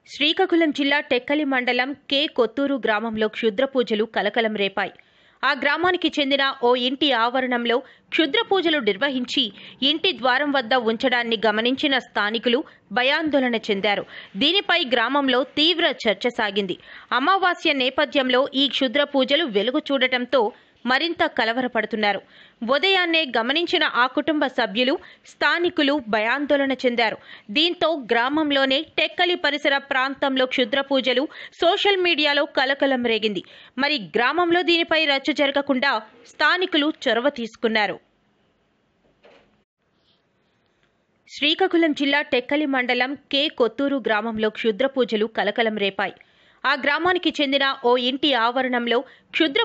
శ్రీకాకుళం జిల్లా టెక్కలి మండలం కె కొత్తూరు గ్రామంలో క్షుద్ర పూజలు కలకలం రేపాయి. ఆ గ్రామానికి చెందిన ఓ ఇంటి ఆవరణంలో క్షుద్ర పూజలు నిర్వహించి ఇంటి ద్వారం వద్ద ఉంచడాన్ని గమనించిన స్థానికులు భయాందోళన చెందారు. దీనిపై గ్రామంలో తీవ్ర చర్చ సాగింది. అమావాస్య నేపథ్యంలో ఈ క్షుద్ర పూజలు వెలుగు చూడటంతో మరింత కలవరపడుతున్నారు. ఉదయాన్నే గమనించిన ఆ కుటుంబ సభ్యులు, స్థానికులు భయాందోళన చెందారు. దీంతో గ్రామంలోనే టెక్కలి పరిసర ప్రాంతంలో క్షుద్ర పూజలు సోషల్ మీడియాలో కలకలం రేగింది. మరి గ్రామంలో దీనిపై రచ్చ జరగకుండా స్థానికులు చొరవ తీసుకున్నారు. శ్రీకాకుళం జిల్లా టెక్కలి మండలం కె కొత్తూరు గ్రామంలో క్షుద్ర పూజలు కలకలం రేపాయి. ఆ గ్రామానికి చెందిన ఓ ఇంటి ఆవరణంలో క్షుద్ర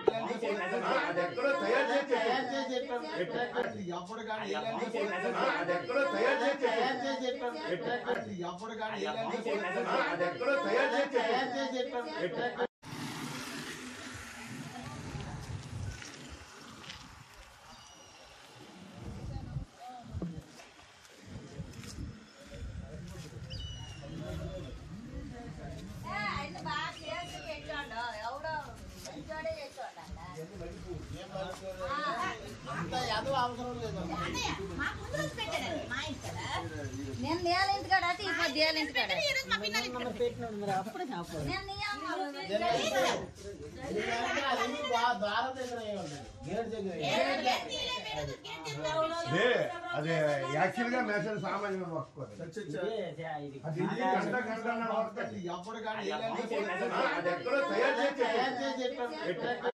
అదే యాక్చువల్గా మెసేజ్ సామాన్యంగా మోసుకోవాలి.